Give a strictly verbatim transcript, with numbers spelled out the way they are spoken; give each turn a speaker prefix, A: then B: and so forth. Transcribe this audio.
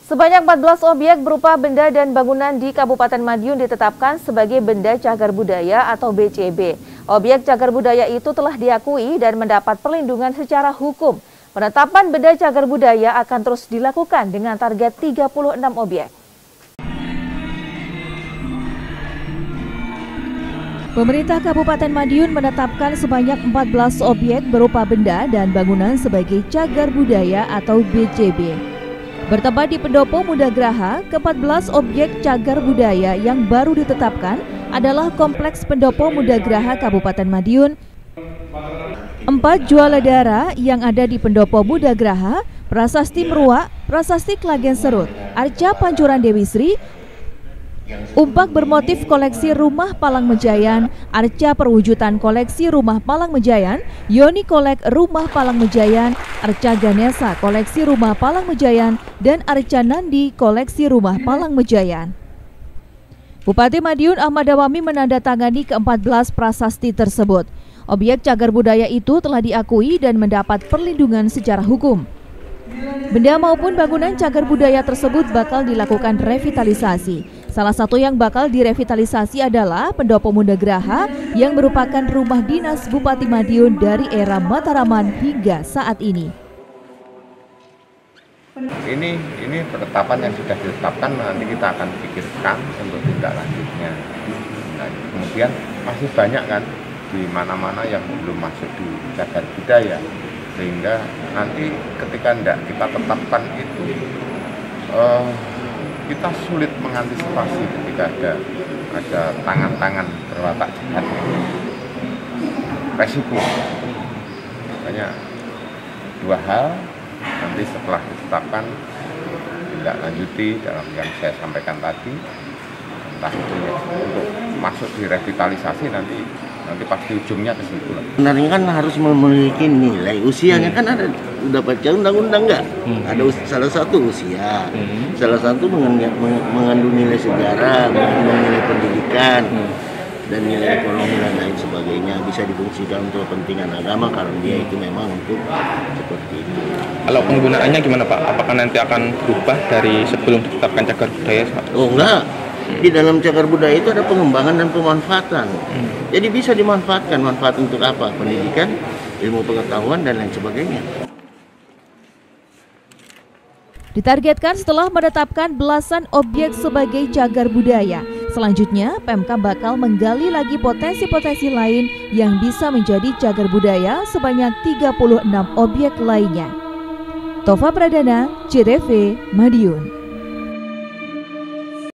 A: Sebanyak empat belas objek berupa benda dan bangunan di Kabupaten Madiun ditetapkan sebagai benda cagar budaya atau B C B. Objek cagar budaya itu telah diakui dan mendapat perlindungan secara hukum. Penetapan benda cagar budaya akan terus dilakukan dengan target tiga puluh enam objek. Pemerintah Kabupaten Madiun menetapkan sebanyak empat belas objek berupa benda dan bangunan sebagai cagar budaya atau B C B. Bertempat di Pendopo Muda Graha, ke empat belas objek cagar budaya yang baru ditetapkan adalah Kompleks Pendopo Muda Graha Kabupaten Madiun, empat Jualadara yang ada di Pendopo Muda Graha, Prasasti Meruak, Prasasti Klagen Serut, Arca Pancuran Dewi Sri, Umpak bermotif koleksi Rumah Palang Mejayan, Arca perwujudan koleksi Rumah Palang Mejayan, Yoni Kolek Rumah Palang Mejayan, Arca Ganesa koleksi Rumah Palang Mejayan, dan Arca Nandi koleksi Rumah Palang Mejayan. Bupati Madiun Ahmad Dawami menandatangani ke empat belas prasasti tersebut. Objek cagar budaya itu telah diakui dan mendapat perlindungan secara hukum. Benda maupun bangunan cagar budaya tersebut bakal dilakukan revitalisasi. Salah satu yang bakal direvitalisasi adalah Pendopo Muda Graha yang merupakan rumah dinas Bupati Madiun dari era Mataraman hingga saat ini.
B: Ini ini penetapan yang sudah ditetapkan, nanti kita akan pikirkan untuk tindak lanjutnya. Nah, kemudian masih banyak kan di mana-mana yang belum masuk di cagar budaya, sehingga nanti ketika tidak kita tetapkan itu uh, kita sulit mengantisipasi ketika ada ada tangan-tangan berwatak jahat, resiko. Makanya dua hal nanti setelah ditetapkan tindak lanjuti dalam yang saya sampaikan tadi, entah itu ya, untuk masuk di revitalisasi nanti nanti pasti ujungnya ke situ lah.
C: Sebenarnya kan harus memiliki nilai usianya, hmm. kan ada udah baca undang-undang nggak? Hmm. Ada us salah satu usia, hmm. salah satu mengandung nilai sejarah, mengandung nilai pendidikan, hmm. dan nilai ekonomi dan lain sebagainya, bisa difungsikan untuk kepentingan agama kalau dia itu memang untuk seperti itu.
D: Kalau penggunaannya gimana Pak? Apakah nanti akan berubah dari sebelum ditetapkan cagar budaya?
C: Oh enggak. Di dalam cagar budaya itu ada pengembangan dan pemanfaatan. Hmm. Jadi bisa dimanfaatkan. Manfaat untuk apa? Pendidikan, ilmu pengetahuan, dan lain sebagainya.
A: Ditargetkan setelah menetapkan belasan objek sebagai cagar budaya, selanjutnya Pemkab bakal menggali lagi potensi-potensi lain yang bisa menjadi cagar budaya sebanyak tiga puluh enam objek lainnya. Tova Pradana, C T V, Madiun.